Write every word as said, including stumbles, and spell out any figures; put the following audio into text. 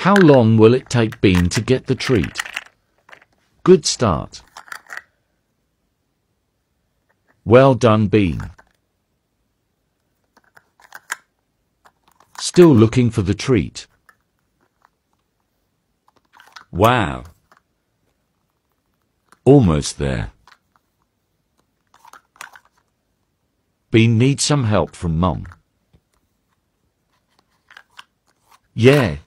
How long will it take Bean to get the treat? Good start. Well done, Bean. Still looking for the treat. Wow. Almost there. Bean needs some help from Mom. Yeah,